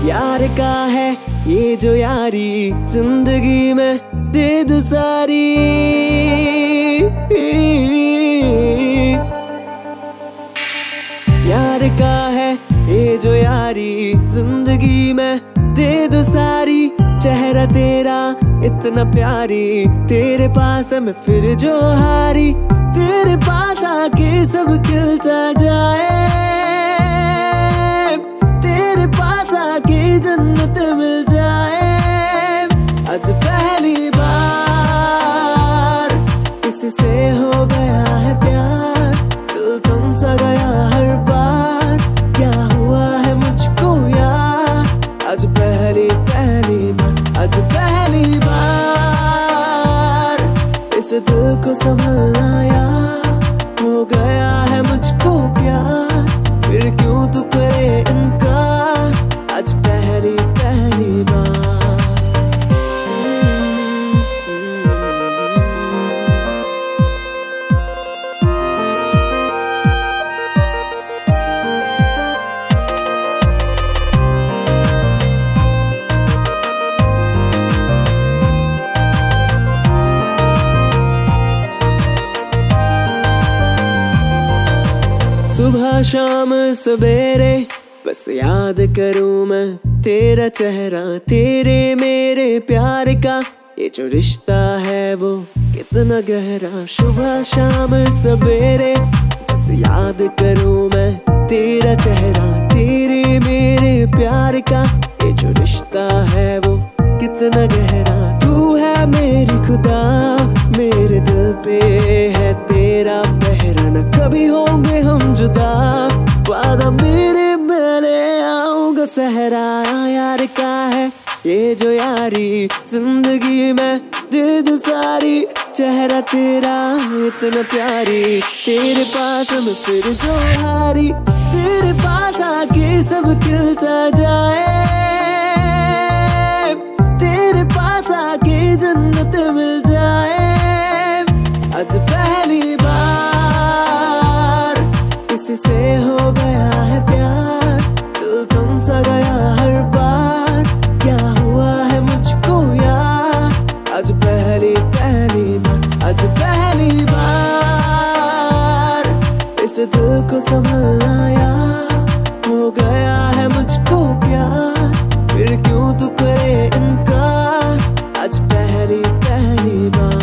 यार का है ये जो यारी, जिंदगी में दे दो सारी। यार का है ये जो यारी, जिंदगी में दे दो सारी। चेहरा तेरा इतना प्यारी, तेरे पास मैं फिर जो हारी। तेरे पास आके सब खिलता जाए, तेरे पास आके जन्नत मिल जाए। आज पहली बार किससे हो गया है प्यार, दिल थम सा गया हर बार। क्या हुआ है मुझको यार, आज पहली बार, आज पहली बार इस दिल को संभलना यार। हो गया है मुझको प्यार, फिर क्यों तू करे इनकार। आज पहली बार। सुबह शाम सवेरे बस याद करूं मैं तेरा चेहरा, तेरे मेरे प्यार का ये जो रिश्ता है वो कितना गहरा। सुबह शाम सवेरे बस याद करूं मैं तेरा चेहरा, तेरे मेरे प्यार का ये जो रिश्ता है वो कितना गहरा। तू है मेरी खुदा, मेरे दिल पे है तेरा पहरा। न कभी होंगे हम जुदा, वादा मेरे मैंने आऊंगा सहरा। यार का है ये जो यारी, जिंदगी में दे दो सारी। चेहरा तेरा इतना प्यारी, तेरे पास मैं फिर जो हारी। तेरे पास आके सब खिलता जाए, तेरे पास आके जन्नत मिल जाए। आज पहली बार किससे हो गया है प्यार, दिल थम सा गया हर बार। क्या हुआ है मुझको यार, आज पहली बार, आज पहली बार इस दिल को संभलना यार। हो गया है मुझको प्यार, फिर क्यों तू करे इनकार। आज पहली बार।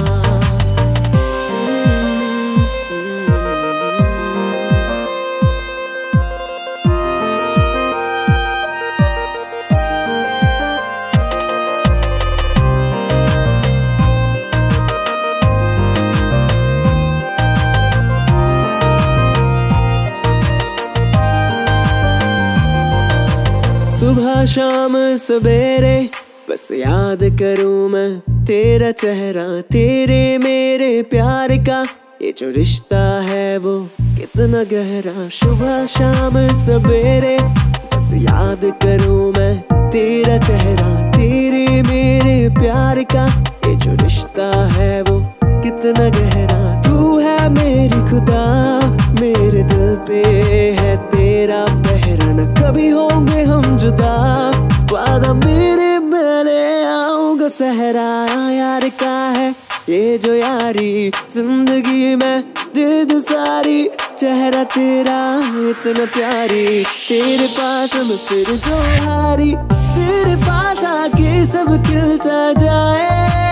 सुबह शाम सवेरे बस याद करूं मैं तेरा चेहरा, तेरे मेरे प्यार का ये जो रिश्ता है वो कितना गहरा। सुबह शाम सवेरे बस याद करूं मैं तेरा चेहरा, तेरे मेरे प्यार का ये जो रिश्ता है वो कितना गहरा। तू है मेरी खुदा, मेरे दिल पे है तेरा पहरा। न कभी होंगे हम जुदा, वादा मेरे मैंने आऊंगा सहरा। यार का है ये जो यारी, जिंदगी में दे दो सारी। चेहरा तेरा इतना प्यारी, तेरे पास मैं फिर जो हारी। तेरे पास आके सब खिलता जाए,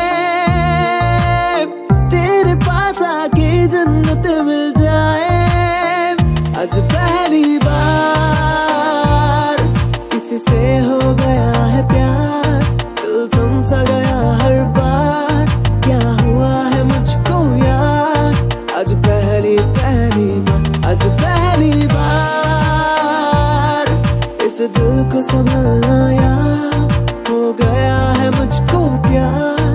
तेरे पास आके जन्नत मिल जाए। आज पहली बार किससे हो गया है प्यार, दिल थम सा गया हर बार। क्या हुआ है मुझको यार, आज पहली बार, आज पहली बार इस दिल को संभलना यार। हो गया है मुझको प्यार,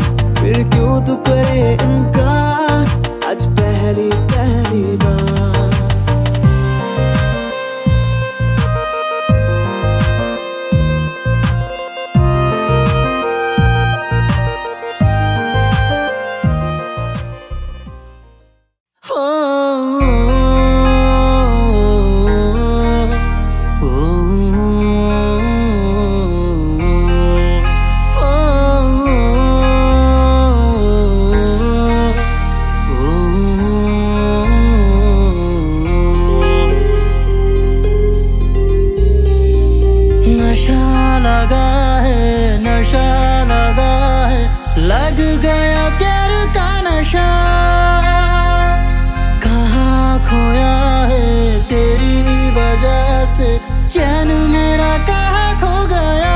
वजह से चैन मेरा कहाँ खो गया।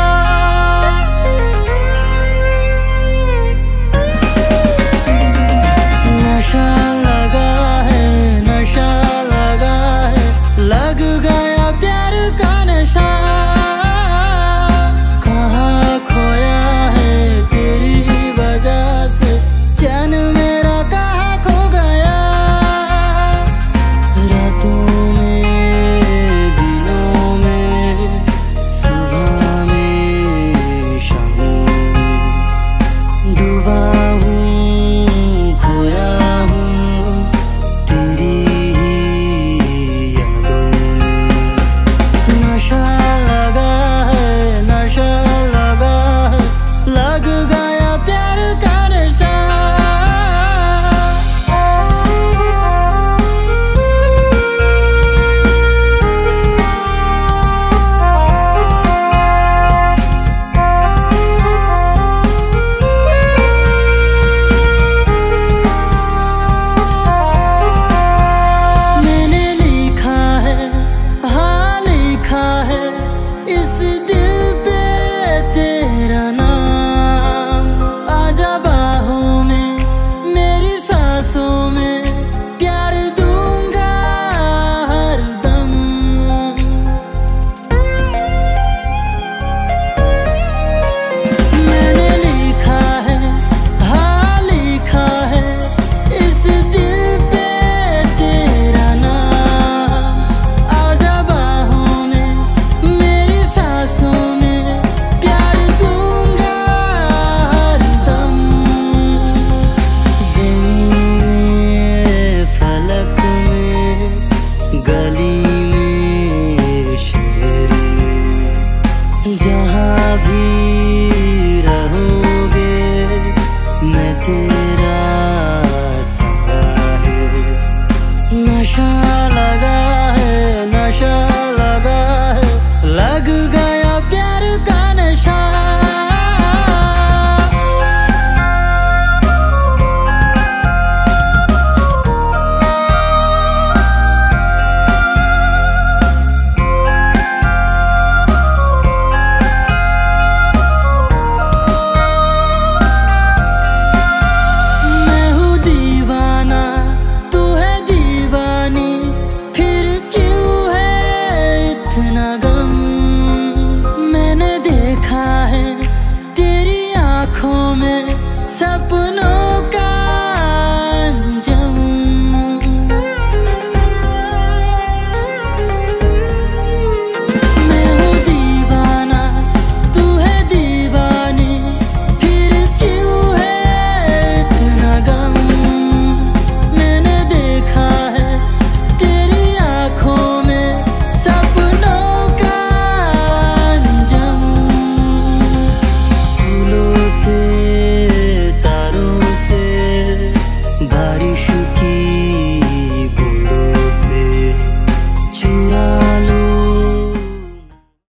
नशा लगा है, नशा लगा है, लग गया प्यार का नशा। कहाँ खोया है तेरी वजह से चैन मेरा कहाँ खो गया। रातों में, दिनों में, सुबह में, शामों में, डूबा हूँ, खोया हूँ तेरी ही यादों में। नशा लगा है, नशा लगा है, लग गया प्यार का नशा। मैंने लिखा है, हाँ लिखा है, इस दिल पे तेरा नाम। आजा बाहों में, मेरी सांसों में, प्यार दूंगा हरदम। मैंने लिखा है, हाँ लिखा है, इस दिल पे तेरा नाम। आजा बाहों में, मेरी सांसों में, प्यार दूंगा हरदम। ज़मीन में, फलक में, गली में, शहर में, जहाँ भी रहोगे मैं तेरा सहारा है। नशा